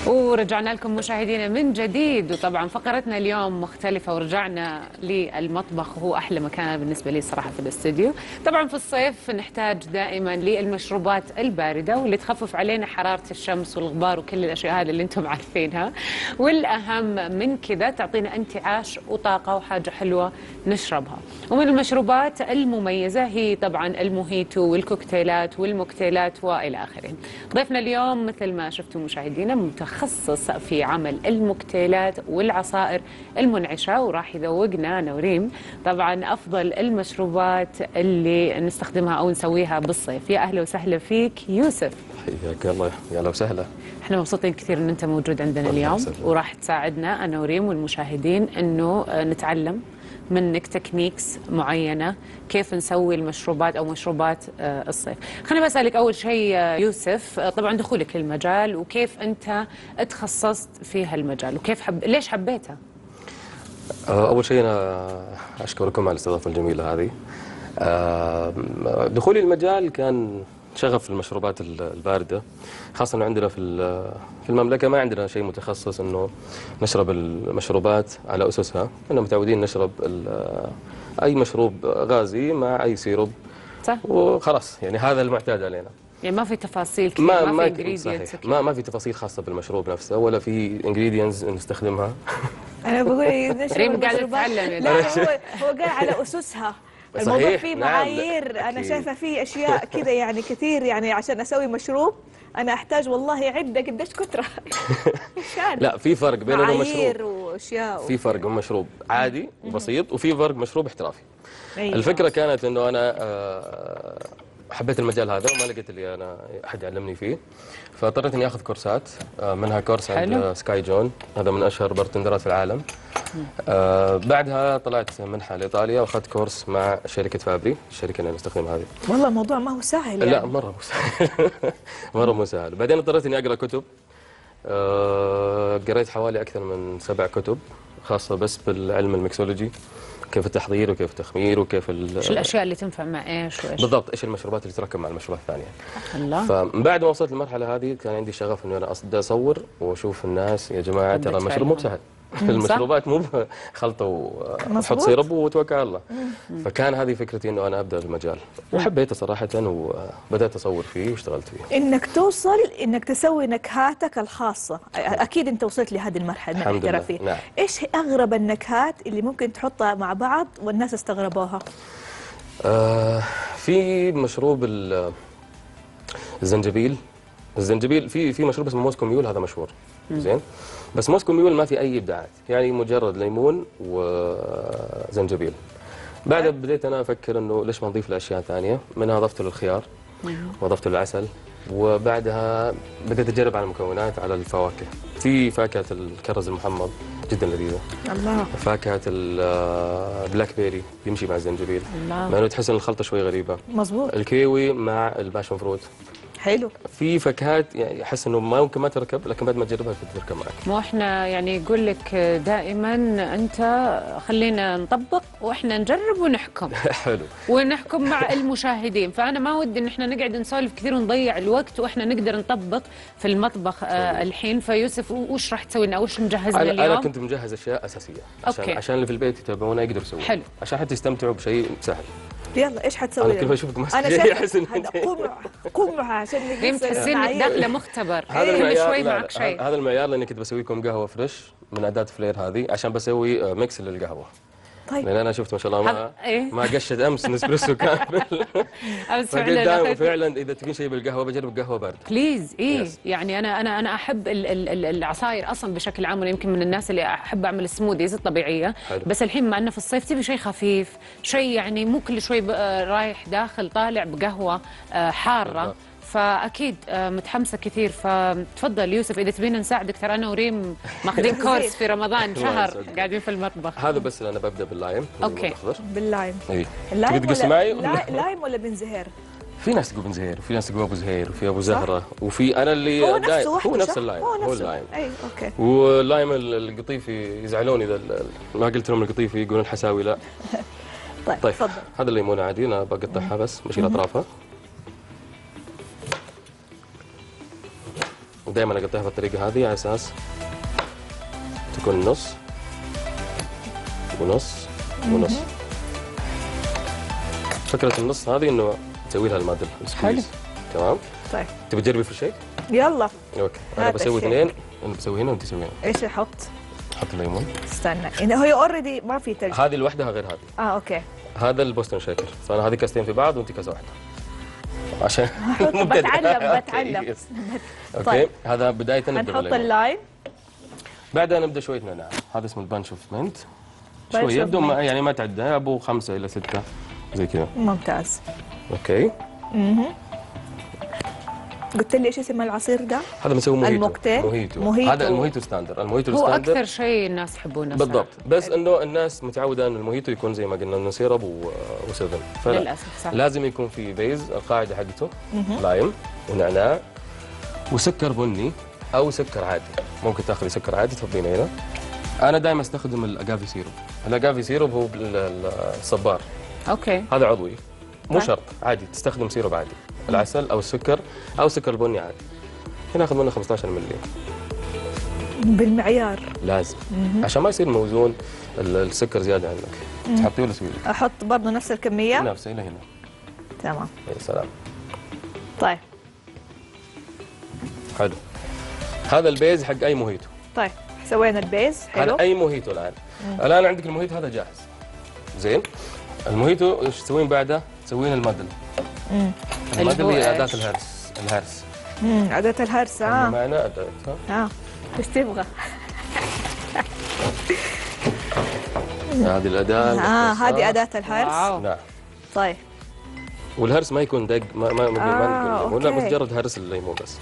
ورجعنا لكم مشاهدينا من جديد، وطبعا فقرتنا اليوم مختلفة ورجعنا للمطبخ وهو أحلى مكان بالنسبة لي صراحة في الاستوديو. طبعا في الصيف نحتاج دائما للمشروبات الباردة واللي تخفف علينا حرارة الشمس والغبار وكل الأشياء هذه اللي أنتم عارفينها، والأهم من كذا تعطينا انتعاش وطاقة وحاجة حلوة نشربها. ومن المشروبات المميزة هي طبعا الموهيتو والكوكتيلات والموكتيلات وإلى آخره. ضيفنا اليوم مثل ما شفتوا مشاهدينا متخصص في عمل الموكتيلات والعصائر المنعشة، وراح يذوقنا نوريم طبعا أفضل المشروبات اللي نستخدمها أو نسويها بالصيف. يا أهلا وسهلا فيك يوسف. حياك الله، يا اهلا وسهلا. احنا مبسوطين كثير ان انت موجود عندنا اليوم، وراح تساعدنا انا وريم والمشاهدين انه نتعلم منك تكنيكس معينة كيف نسوي المشروبات أو مشروبات الصيف. خليني بسألك أول شيء يوسف، طبعا دخولك للمجال وكيف أنت تخصصت في هالمجال وكيف ليش حبيتها؟ أول شيء أنا أشكركم على الاستضافة الجميلة هذه. دخولي المجال كان شغف المشروبات الباردة، خاصة أنه عندنا في المملكة ما عندنا شيء متخصص أنه نشرب المشروبات على أسسها. إحنا متعودين نشرب أي مشروب غازي مع أي سيروب، صح، وخلاص يعني هذا المعتاد علينا. يعني ما في تفاصيل كثير، ما في انجريدينتس، ما في تفاصيل خاصة بالمشروب نفسه ولا في انجريدينتس نستخدمها. أنا بقول ريم قاعدة تتعلم. لا، هو قال على أسسها. الموضوع فيه معايير. أنا شايفة فيه أشياء كذا يعني كثير، يعني عشان أسوي مشروب أنا أحتاج والله عدة قديش كترة. لا، في فرق بين انه معايير وأشياء. في فرق بين مشروب عادي وبسيط وفي فرق مشروب احترافي. أيوة. الفكرة كانت انه انا حبيت المجال هذا وما لقيت اللي انا احد يعلمني فيه، فاضطريت اني اخذ كورسات، منها كورس عند سكاي جون، هذا من اشهر بارتندرات في العالم. بعدها طلعت منحة لايطاليا واخذت كورس مع شركة فابري، الشركة اللي نستخدمها هذه. والله الموضوع ما هو سهل يعني. لا، مرة مو سهل. مرة مو سهل. بعدين اضطريت اني اقرا كتب، قريت حوالي اكثر من 7 كتب خاصة بس بالعلم الميكسولوجي، كيف التحضير وكيف التخمير وكيف شو الاشياء اللي تنفع مع ايش وايش بالضبط، ايش المشروبات اللي تركب مع المشروبات الثانيه. الله. فبعد ما وصلت للمرحله هذه كان عندي شغف انه انا اصدق اصور واشوف الناس، يا جماعه ترى المشروب مو بسهل. المشروبات مو خلطه وحط سيرب وتوكل على الله. فكان هذه فكرتي انه انا ابدا المجال، وحبيته صراحه وبدات اصور فيه واشتغلت فيه. انك توصل انك تسوي نكهاتك الخاصه، اكيد انت وصلت لهذه المرحله من الاحترافيه. نعم. ايش اغرب النكهات اللي ممكن تحطها مع بعض والناس استغربوها؟ في مشروب الزنجبيل. في مشروب اسمه موسكو ميول، هذا مشهور زين، بس موسكو ميول ما في اي ابداعات، يعني مجرد ليمون وزنجبيل. بعدها بديت انا افكر انه ليش ما نضيف له اشياء ثانيه، منها اضفت له الخيار واضفت له العسل، وبعدها بديت اجرب على المكونات على الفواكه. في فاكهه الكرز المحمض جدا لذيذه. الله. فاكهه البلاك بيري يمشي مع الزنجبيل، مع انه تحس ان الخلطه شوي غريبه. مظبوط. الكيوي مع الباشن فروت. حلو. في فاكهات يعني احس انه ما ممكن ما تركب، لكن بعد ما تجربها تركب معك. مو احنا يعني يقول لك دائما انت خلينا نطبق واحنا نجرب ونحكم. حلو. ونحكم مع المشاهدين، فانا ما ودي ان احنا نقعد نسولف كثير ونضيع الوقت واحنا نقدر نطبق في المطبخ الحين. فيوسف وش راح تسوي لنا؟ وش مجهز لنا اليوم؟ انا كنت مجهز اشياء اساسيه عشان اللي في البيت يتابعونا يقدروا يسووا. حلو. عشان حتى يستمتعوا بشيء سهل. يلا ايش حتسوي؟ انا كيف اشوفك ماسك انا شيء احس ان قوم عشان ريم تحسين انك داخله مختبر. هذا المعيار. شوي معك شيء. هذا المعيار لاني كنت بسوي لكم قهوه فريش من اداه فلير هذه، عشان بسوي ميكس للقهوه. طيب. لان انا شفت ما شاء الله ما قشد امس نسبريسو كامل. امس فعلا اذا تبين شيء بالقهوه بجرب قهوه بارده بليز. يعني انا احب العصاير اصلا بشكل عام، يمكن من الناس اللي احب اعمل السموذيز الطبيعيه. حلو. بس الحين مع انه في الصيف تبي شيء خفيف، شيء يعني مو كل شوي رايح داخل طالع بقهوه حاره. فاكيد متحمسه كثير. فتفضل يوسف اذا تبينا نساعدك، ترى انا وريم ماخذين كورس في رمضان شهر قاعدين في المطبخ. هذا بس انا ببدا باللايم. اوكي. باللايم. اي اللايم تقص معي؟ لايم ولا بنزهير؟ في ناس تقول بن زهير وفي ناس تقول ابو زهير وفي ابو زهره وفي انا اللي هو نفس اللايم. هو اللايم. اي اوكي. واللايم القطيفي يزعلون اذا ما قلت لهم القطيفي يقولون الحساوي لا. طيب تفضل. هذا الليمونه عادي انا بقطعها بس بشيل اطرافها. دائما اقطعها بالطريقه هذه على اساس تكون نص ونص ونص. فكره النص هذه انه تسوي لها المادة السكويز. تمام. طيب تبي تجربي في الشيك؟ يلا. اوكي انا بسوي اثنين، انا بسوي هنا وانت تسوي هنا. ايش احط؟ حط الليمون. استنى يعني هي اوريدي ما في ثلج. هذه لوحدها غير هذه. اوكي. هذا البوستن شيكر، فانا هذه كاستين في بعض وانت كاسه واحده. عشان بتعلم. اوكي طيب. هذا بدايه نبدا هنحط اللايم، بعدها نبدا شويه نعناع. هذا اسمه البانش اوف منت. شويه يبدو يعني ما تعدى ابو 5 إلى 6 زي كذا. ممتاز. اوكي. قلت لي ايش اسم العصير ده؟ هذا بنسويه موهيتو. الموكتيل. هذا الموهيتو ستاندر. الموهيتو هو ستاندر اكثر شيء الناس يحبونه بالضبط، بس انه الناس متعوده ان الموهيتو يكون زي ما قلنا انه سيرب وسيفن، للاسف صح. لازم يكون في بيز. القاعده حقته لايم ونعناع وسكر بني او سكر عادي. ممكن تاخذي سكر عادي تحطينه هنا. انا دائما استخدم الاجافي سيروب. الاجافي سيروب هو الصبار. اوكي. هذا عضوي، مو شرط، عادي تستخدم سيروب عادي. العسل او السكر او السكر البني عادي. هنا ناخذ منه 15 مللي بالمعيار لازم، عشان ما يصير موزون السكر زياده عنك. تحطيه ولا اسوي لك؟ احط برضه نفس الكميه؟ نفسه الى هنا. تمام. يا سلام. طيب حلو. هذا البيز حق اي موهيتو. طيب سوينا البيز. حلو. هذا اي موهيتو الان. الان عندك الموهيتو هذا جاهز. زين. الموهيتو ايش تسوين بعده؟ تسوين المادل. المادل هي اداه الهرس. أداة الهرس. معنا أداتها. ايش تبغى؟ هذه الأداة. هذه أداة الهرس. واو. نعم. طيب. والهرس ما يكون دق، ما نقول لا، أوكي. مجرد هرس الليمون بس.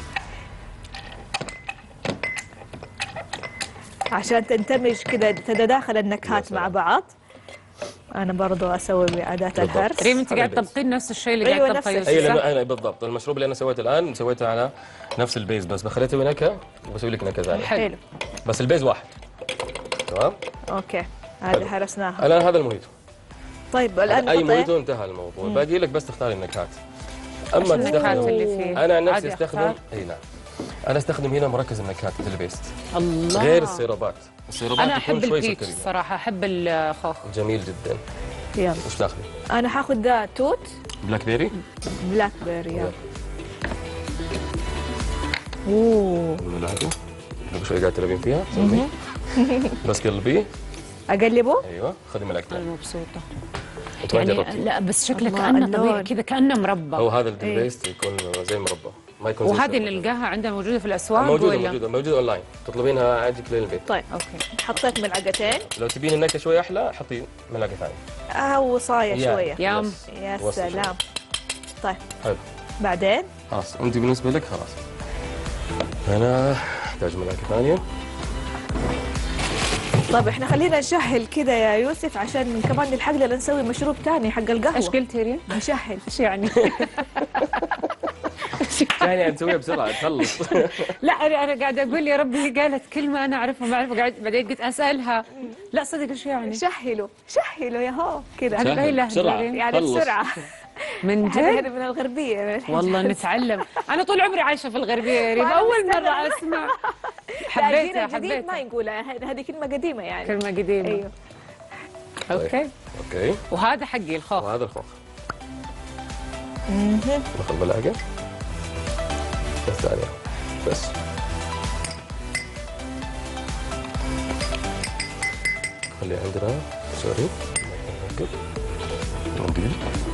عشان تندمج كذا تتداخل النكهات مع بعض. أنا برضو أسوي بأداة الهرس. ريم أنت قاعد تطبقين نفس الشيء اللي أيوة قاعد تطبقيه. اي لانه انا بالضبط المشروب اللي انا سويته الان سويته على نفس البيز، بس بخليته بنكهه وبسوي لك نكهه ثانيه. حلو. بس البيز واحد. تمام. اوكي هذه هرسناها. الان هذا الموهيتو. طيب الان اي موهيتو انتهى الموضوع. باقي لك بس تختاري النكهات. اما النكهات اللي فيه. انا عن نفسي استخدم نعم. انا استخدم هنا مركز النكهات مثل البيست. الله. غير السيرابات. السيرابات انا احب تكون شوي البيتش سكريه. صراحه، احب الخوخ. جميل جدا. يلا وش داخلي؟ انا حاخذ ذا توت بلاك بيري. بلاك بيري. يلا. اوه الملعقه قبل شوي قاعد تلعبين فيها سوي. بس قلبيه. اقلبه. ايوه خذي ملعقتين. انا مبسوطه يعني لا بس شكله كانه طبيعي كذا، كانه مربى. هو هذا البيست يكون زي مربى، ما يكون زي وهذه نلقاها عندنا موجوده في الاسواق موجوده اونلاين، تطلبينها عادي لين البيت. طيب اوكي. حطيت ملعقتين. لو تبين النكهه شوي احلى حطي ملعقه ثانيه. وصايه شويه. يام. يا سلام. طيب حلو. بعدين خلاص انت بالنسبه لك خلاص. انا احتاج ملعقه ثانيه. طيب احنا خلينا نشهل كذا يا يوسف عشان كمان نلحق لنا نسوي مشروب ثاني حق القهوه. ايش قلتي ريم؟ نشهل. ايش يعني؟ يعني نسويها بسرعه تخلص. لا انا قاعده اقول يا ربي هي قالت كلمه انا اعرفها ما اعرفها، بعدين قلت اسالها لا صدق ايش يعني؟ شهلوا يا هو كذا. انا باين بسرعه يعني بسرعه. من جد؟ احنا من الغربيه. والله نتعلم. انا طول عمري عايشه في الغربيه يا ريم، اول مره اسمع. حبيتها جديد ما نقولها، هذه كلمه قديمه يعني. كلمه قديمه. ايوه. اوكي. وهذا حقي الخوخ. وهذا الخوخ. ناخذ ملعقه الثانيه بس. خلي عندنا سوري منديل.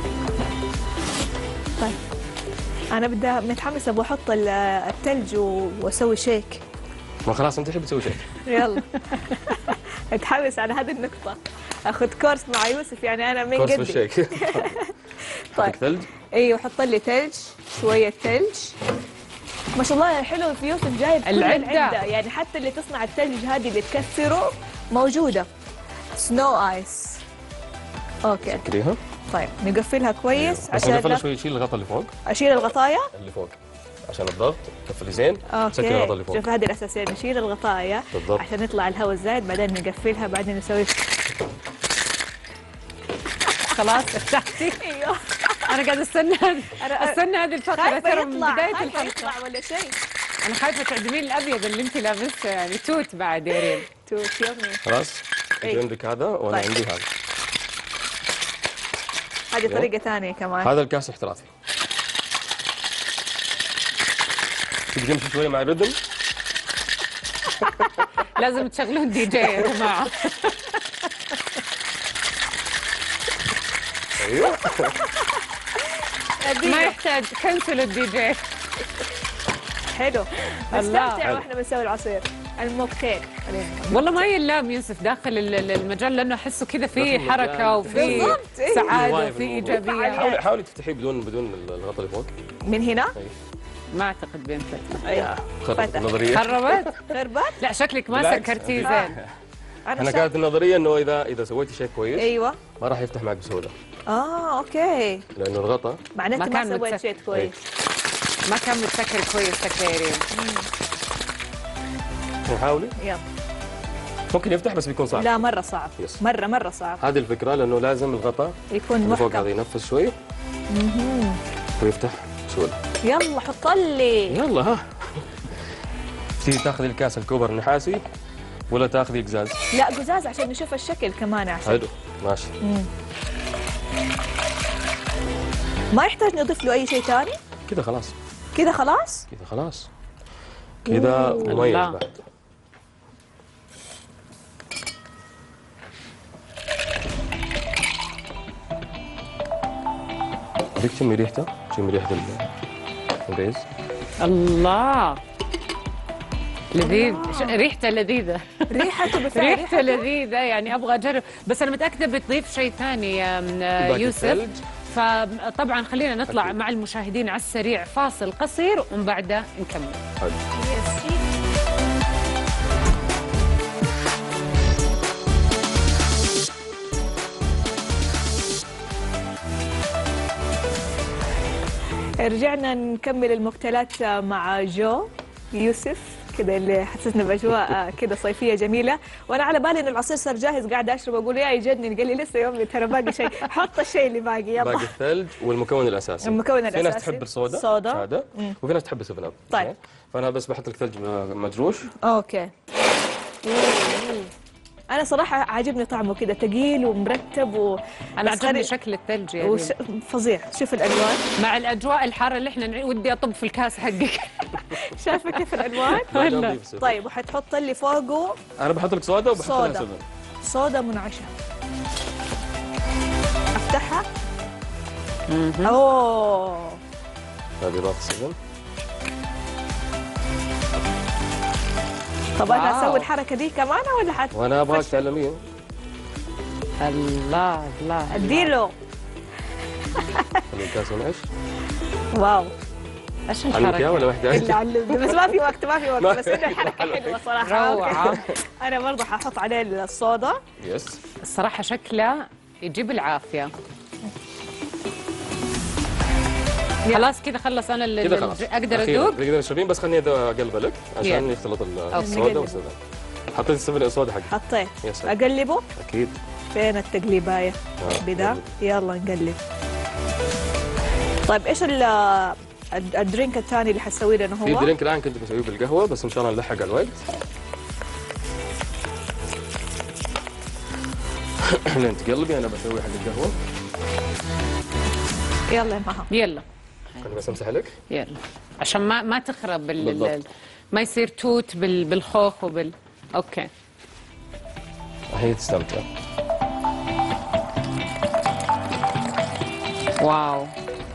طيب انا بدي متحمسه ابغى احط الثلج واسوي شيك. ما خلاص انت تحب تسوي شيك. يلا. اتحمس على هذه النقطه. اخذ كورس مع يوسف يعني انا من قدي. كورس في الشيك. طيب ثلج. ايوه حط لي ثلج، شويه ثلج. ما شاء الله حلو في يوسف جايب كل العده يعني حتى اللي تصنع الثلج هذه اللي تكسره موجوده. سنو ايس. اوكي. سكريها. طيب نقفلها كويس عشان نقفلها شوي. شيل الغطاء اللي فوق. اشيل الغطايا اللي فوق عشان الضغط. قفلي زين. سكري الغطاء اللي فوق. شوف هذه الاساسيه، نشيل الغطايا بالضبط عشان يطلع الهواء الزايد، بعدين نقفلها، بعدين نسوي. خلاص ارتحتي؟ ايوه. انا قاعده استنى هذه الفقره ترى من بدايه الحلقه. يطلع ولا شيء. انا خايفه تعدمين الابيض اللي انت لابسه، يعني توت بعد يا ريم. توت يمي. خلاص إيه. انت عندك هذا وانا طيب. عندي هذا. هذه طريقة ثانية كمان. هذا الكاس احترافي. تبي تمشي شوي مع الريتم؟ لازم تشغلون دي جي يا جماعه. ايوه ما يحتاج، كنسل الدي جي. حلو. الله. نستمتع واحنا بنسوي العصير الموكتيل. والله ما يلام يوسف داخل المجال، لانه احسه كذا في داخل حركه المجال. وفي بالضبط، إيه. سعاده هواية وفي في الموضوع. ايجابيه. حاولي تفتحيه بدون الغطاء اللي فوق. من هنا؟ ما اعتقد بينفتح. ايوه. خربت فتح. النظريه. خربت؟ خربت؟ لا شكلك ما بالعكس. سكرتيه زين. انا كانت النظريه انه اذا سويتي شيء كويس ايوه. ما راح يفتح معك بسهوله، اوكي. لانه الغطاء معناته ما ما كان سويت متسك- شيء كويس. ما كان متسكر كويس سكريرين. حاولي. يلا. ممكن يفتح بس بيكون صعب. لا مرة صعب. يس. مرة صعب. هذه الفكره، لانه لازم الغطاء يكون اللي فوق هذا محكم. ينفس شوي ويفتح بسهوله. يلا حط لي. يلا ها. تيجي تاخذي الكاس الكوبر النحاسي ولا تاخذي قزاز؟ لا قزاز عشان نشوف الشكل كمان احسن. حلو ماشي. ما يحتاج نضيف له اي شيء ثاني؟ كذا خلاص. كذا خلاص؟ كذا خلاص. كذا مميز الله. بعد. بدك تشمي ريحته؟ تشمي ريحة الريز. الله لذيذ. ريحته لذيذة. ريحته بس ريحته لذيذة، يعني ابغى اجرب، بس انا متأكدة بتضيف شيء ثاني يا باقي يوسف. الثلج. فطبعا خلينا نطلع أكيد. مع المشاهدين على السريع فاصل قصير ومن بعده نكمل. حلو. رجعنا نكمل الموكتيلات مع جو يوسف كذا اللي حسسنا باجواء كذا صيفيه جميله، وانا على بالي ان العصير صار جاهز قاعده اشرب اقول يا يجنن، قال لي لسه يومي ترى باقي شيء. حط الشيء اللي باقي يلا. باقي الثلج والمكون الاساسي. المكون في ناس الأساسي. تحب الصودا صودا. شهادة، وفي ناس تحب السفن اب. طيب. زين؟ فانا بس بحط لك ثلج مجروش. اوكي. انا صراحه عاجبني طعمه كذا ثقيل ومرتب انا بس عجبني غريب. شكل الثلج يعني. فظيع. شوف الالوان. مع الاجواء الحاره اللي احنا ودي اطب في الكاس حقك. شايفه كيف الالوان؟ بعدين نضيف السفن. طيب وحتحط لي فوقه انا بحط لك صودا وبحط لها صودا. سفن. صودا منعشه. افتحها. اوه هذه اضافه السفن. طب انا واو. اسوي الحركه دي كمان ولا وانا ابغاك تعلمين. الله الله. اديله. خلي الكاس ينعش. واو. ايش علمك اياه الحركه؟ ولا اللي محتاج؟ علمني بس ما في وقت بس انه الحركه حلوه صراحه. روعه. انا برضه ححط عليه الصودا. يس. الصراحه شكله يجيب العافيه. خلاص كذا خلص انا كذا خلاص. اقدر أخيراً. ادوق. تقدر تشربين بس خليني اقلبه لك عشان يلا. يختلط نقلبه. الصودا والسفن. حطيت السفن الصودا حقي. حطيت. يس. اقلبه. اكيد. فين التقليبايه؟ بدا. يلا نقلب. طيب ايش الدرينك الثاني اللي حتسوي لنا في هو؟ درينك الان كنت بسويه بالقهوه بس ان شاء الله نلحق على الوقت. لين تقلبي انا بسوي حق القهوه. يلا يا مها. يلا خليني بس امسح لك. يلا عشان ما تخرب بالضبط. ما يصير توت بالخوخ اوكي. هي تستمتع. واو.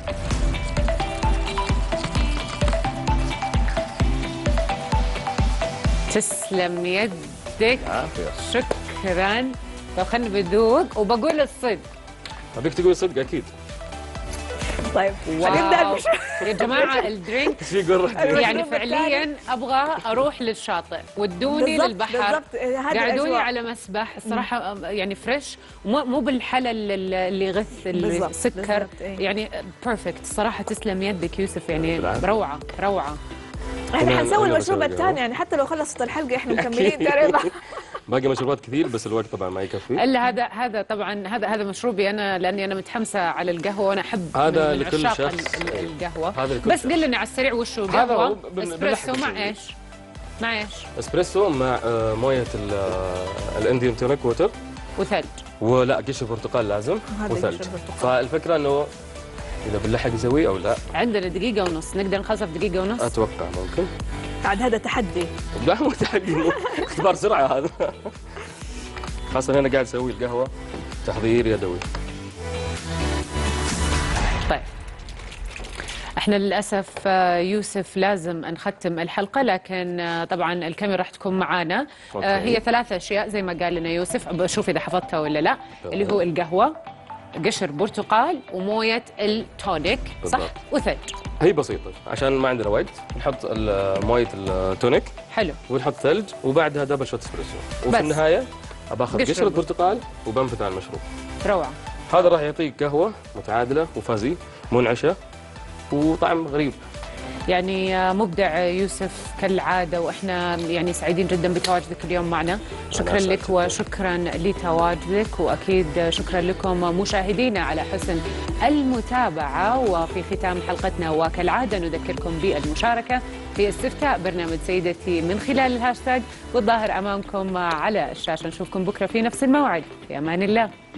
تسلم يدك. عافيه. شكرا. طب خلني بدوق وبقول الصدق. ابيك تقول صدق اكيد. طيب واو. حنبدا يا جماعه الدرينك ايش في قرة؟ يعني فعليا ابغى اروح للشاطئ ودوني بالضبط، للبحر. بالضبط. هذه قعدوني الأجواء. على مسبح الصراحه يعني فريش، مو بالحلا اللي يغث اللي بالضبط، سكر بالضبط، إيه. يعني بيرفكت صراحه. تسلم يدك يوسف يعني بالعافية. روعه روعه. احنا أنا حنسوي بسوي المشروب قهوة. الثاني يعني حتى لو خلصت الحلقه احنا مكملين تقريبا. باقي مشروبات كثير بس الوقت طبعا ما يكفي. الا هذا طبعا هذا مشروبي انا، لاني انا متحمسه على القهوه وانا احب هذا من لكل عشاق شخص. القهوه. هذا لكل بس شخص. قل لنا على السريع وشو هذا قهوه هو اسبريسو بنلحق مع ايش؟ مع ايش؟ اسبريسو مع مويه الانديان تونيك ووتر، وثلج. ولا قشر برتقال لازم، وهذا وثلج. قشر برتقال. فالفكره انه اذا بنلحق نسويه او لا. عندنا دقيقه ونص، نقدر نخلص في دقيقه ونص؟ اتوقع ممكن. بعد هذا تحدي. لا مو تحدي، مو اختبار سرعه هذا. خاصه انا قاعد اسوي القهوه تحضير يدوي. طيب احنا للاسف يوسف لازم نختم الحلقه، لكن طبعا الكاميرا راح تكون معانا. هي 3 اشياء زي ما قال لنا يوسف، بشوف اذا حفظتها ولا لا. اللي هو القهوه، قشر برتقال، ومويه التونيك، صح؟ بالضبط. وثلج. هي بسيطه عشان ما عندنا وقت، نحط مويه التونيك حلو. ونحط ثلج وبعدها دبل شوت اسبريسو، وفي بس. النهايه باخذ قشر قشر البرتقال وبنفذ على المشروب. روعه. هذا راح يعطيك قهوه متعادله وفازي منعشه وطعم غريب. يعني مبدع يوسف كالعاده، واحنا يعني سعيدين جدا بتواجدك اليوم معنا. شكرا لك وشكرا لتواجدك، واكيد شكرا لكم مشاهدينا على حسن المتابعه. وفي ختام حلقتنا وكالعاده نذكركم بالمشاركه في استفتاء برنامج سيدتي من خلال الهاشتاج، والظاهر امامكم على الشاشه. نشوفكم بكره في نفس الموعد، في امان الله.